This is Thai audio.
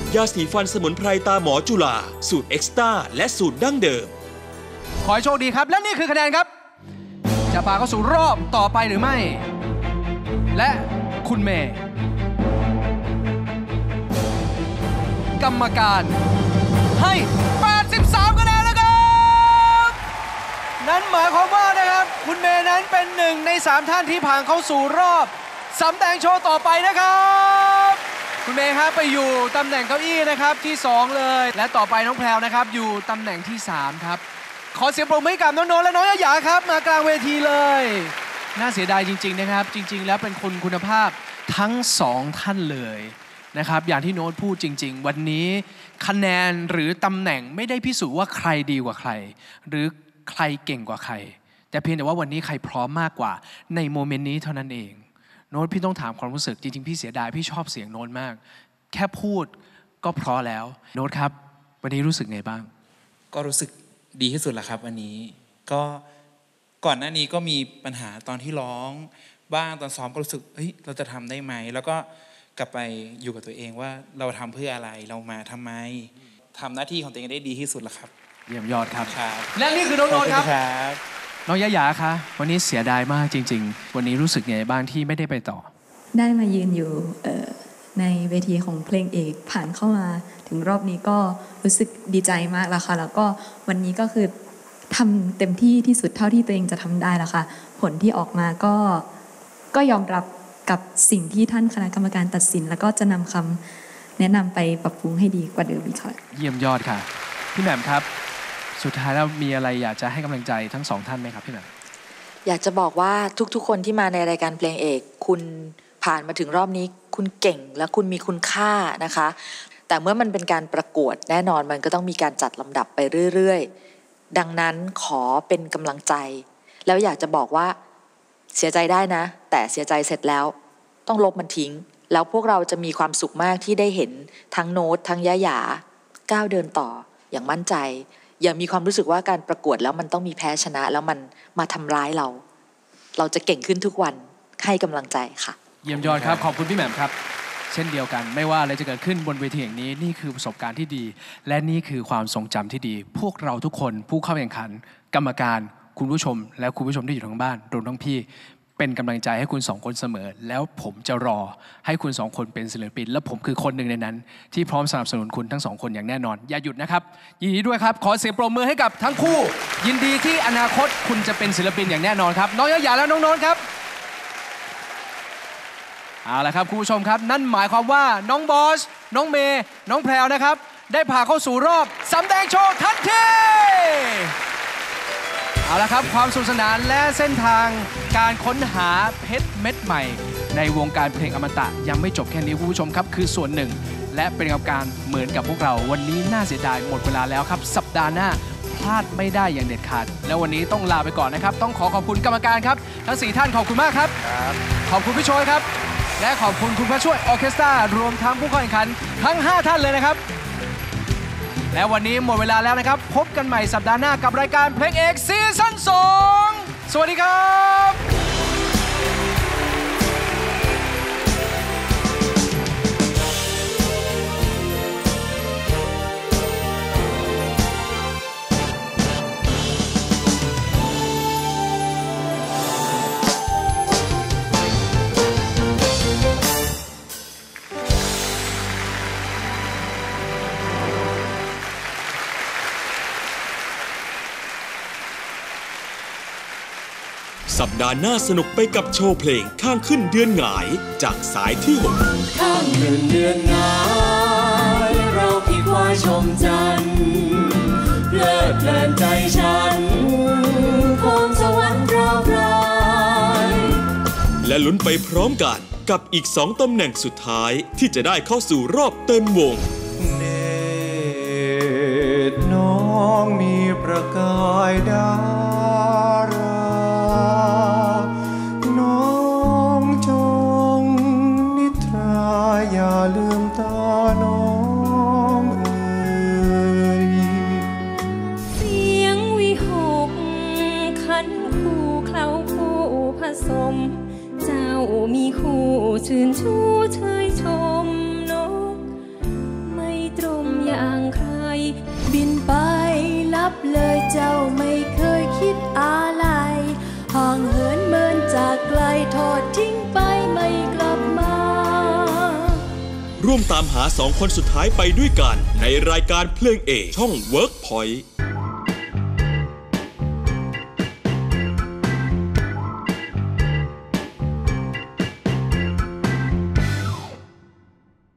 ยาสีฟันสมุนไพรตาหมอจุฬาสูตรเอ็กซ์ต้าและสูตรดั้งเดิมขอให้โชคดีครับและนี่คือคะแนนครับจะพาเข้าสู่รอบต่อไปหรือไม่และคุณเมย์กรรมการให้83คะแนนนะครับนั่นหมายความว่านะครับคุณเมย์นั้นเป็น1 ใน 3ท่านที่ผ่านเข้าสู่รอบสำแดงโชว์ต่อไปนะครับคุณเมย์ครับไปอยู่ตำแหน่งเก้าอี้นะครับที่2เลยและต่อไปน้องแพรวนะครับอยู่ตำแหน่งที่3ครับขอเสียงปรบมือให้กับน้องโน้ตและน้องยะหยาครับมากลางเวทีเลยน่าเสียดายจริงๆนะครับจริงๆแล้วเป็นคนคุณภาพทั้ง2ท่านเลยนะครับอย่างที่โน้ตพูดจริงๆวันนี้คะแนนหรือตำแหน่งไม่ได้พิสูจน์ว่าใครดีกว่าใครหรือใครเก่งกว่าใครแต่เพียงแต่ว่าวันนี้ใครพร้อมมากกว่าในโมเมนต์นี้เท่านั้นเองโน้ตพี่ต้องถามความรู้สึกจริงๆพี่เสียดายพี่ชอบเสียงโน้ตมากแค่พูดก็เพราะแล้วโน้ตครับวันนี้รู้สึกไงบ้างก็รู้สึกดีที่สุดแหละครับวันนี้ก็ก่อนหน้านี้ก็มีปัญหาตอนที่ร้องบ้างตอนซ้อมก็รู้สึกเฮ้ยเราจะทำได้ไหมแล้วก็กลับไปอยู่กับตัวเองว่าเราทำเพื่ออะไรเรามาทำไมทำหน้าที่ของตัวเองได้ดีที่สุดแหละครับเยี่ยมยอดครับและนี่คือน้องโน้ตครับน้องยะหยาคะวันนี้เสียดายมากจริงๆวันนี้รู้สึกไงบ้างที่ไม่ได้ไปต่อได้มายืนอยู่ในเวทีของเพลงเอกผ่านเข้ามาถึงรอบนี้ก็รู้สึกดีใจมากแล้วค่ะแล้วก็วันนี้ก็คือทำเต็มที่ที่สุดเท่าที่ตัวเองจะทำได้แล้วค่ะผลที่ออกมาก็ยอมรับกับสิ่งที่ท่านคณะกรรมการตัดสินแล้วก็จะนำคำแนะนำไปปรับปรุงให้ดีกว่าเดิมอีกค่ะเยี่ยมยอดค่ะพี่แหม่มครับสุดท้ายแล้วมีอะไรอยากจะให้กำลังใจทั้ง2ท่านไหมครับพี่แหม่มอยากจะบอกว่าทุกๆคนที่มาในรายการเพลงเอกคุณผ่านมาถึงรอบนี้คุณเก่งและคุณมีคุณค่านะคะแต่เมื่อมันเป็นการประกวดแน่นอนมันก็ต้องมีการจัดลำดับไปเรื่อยๆดังนั้นขอเป็นกำลังใจแล้วอยากจะบอกว่าเสียใจได้นะแต่เสียใจเสร็จแล้วต้องลบมันทิ้งแล้วพวกเราจะมีความสุขมากที่ได้เห็นทั้งโน้ตทั้งยะหยาก้าวเดินต่ออย่างมั่นใจอย่ามีความรู้สึกว่าการประกวดแล้วมันต้องมีแพ้ชนะแล้วมันมาทำร้ายเราจะเก่งขึ้นทุกวันให้กำลังใจค่ะเยี่ยมยอดครับขอบคุณพี่แหม่มครับเช่นเดียวกันไม่ว่าอะไรจะเกิดขึ้นบนเวทีแห่งนี้นี่คือประสบการณ์ที่ดีและนี่คือความทรงจำที่ดีพวกเราทุกคนผู้เข้าแข่งขันกรรมการคุณผู้ชมและคุณผู้ชมที่อยู่ทางบ้านรวมทั้งพี่เป็นกำลังใจให้คุณ2คนเสมอแล้วผมจะรอให้คุณ2คนเป็นศิลปินและผมคือคนหนึ่งในนั้นที่พร้อมสนับสนุนคุณทั้ง2คนอย่างแน่นอนอย่าหยุดนะครับยินดีด้วยครับขอเสียงปรบมือให้กับทั้งคู่ยินดีที่อนาคตคุณจะเป็นศิลปินอย่างแน่นอนครับน้องยะหยาและน้องโน้ตครับเอาละครับคุณผู้ชมครับนั่นหมายความว่าน้องบอสน้องเมย์น้องแพรวนะครับได้ผ่านเข้าสู่รอบสำแดงโชว์ทันทีเอาละครับความสนุกสนานและเส้นทางการค้นหาเพชรเม็ดใหม่ในวงการเพลงอมตะยังไม่จบแค่นี้คุณผู้ชมครับคือส่วนหนึ่งและเป็นกรรมการเหมือนกับพวกเราวันนี้น่าเสียดายหมดเวลาแล้วครับสัปดาห์หน้าพลาดไม่ได้อย่างเด็ดขาดแล้ววันนี้ต้องลาไปก่อนนะครับต้องขอบคุณกรรมการครับทั้ง4ท่านขอบคุณมากครับขอบคุณพี่โชยครับและขอบคุณคุณพระช่วยออร์เคสตรารวมทั้งผู้เข้าแข่งขันทั้ง5ท่านเลยนะครับและวันนี้หมดเวลาแล้วนะครับพบกันใหม่สัปดาห์หน้ากับรายการเพลงเอกซีซั่น2สวัสดีครับสัปดาห์หน้าสนุกไปกับโชว์เพลงข้างขึ้นเดือนหงายจากสายที่6 ข้างขึ้นเดือนหงายเราพี่ควายชมจันทร์เพลิดเพลินใจฉันคงสวรรค์เราไพรและลุ้นไปพร้อมกันกับอีก2ตำแหน่งสุดท้ายที่จะได้เข้าสู่รอบเต็มวงเนตรน้องมีประกายดาอย่าลืมตาน้องเอ๋ยเสียงวิหกขันคู่เคล้าคู่ผสมเจ้ามีคู่ชื่นชูเชยชมนกไม่เจ้าไม่เคยคิดอะไรห่างเหินเมินจากไกลทอดทิ้งไปไม่กลับมาร่วมตามหา2 คนสุดท้ายไปด้วยกันในรายการเพลงเอกช่อง Workpoint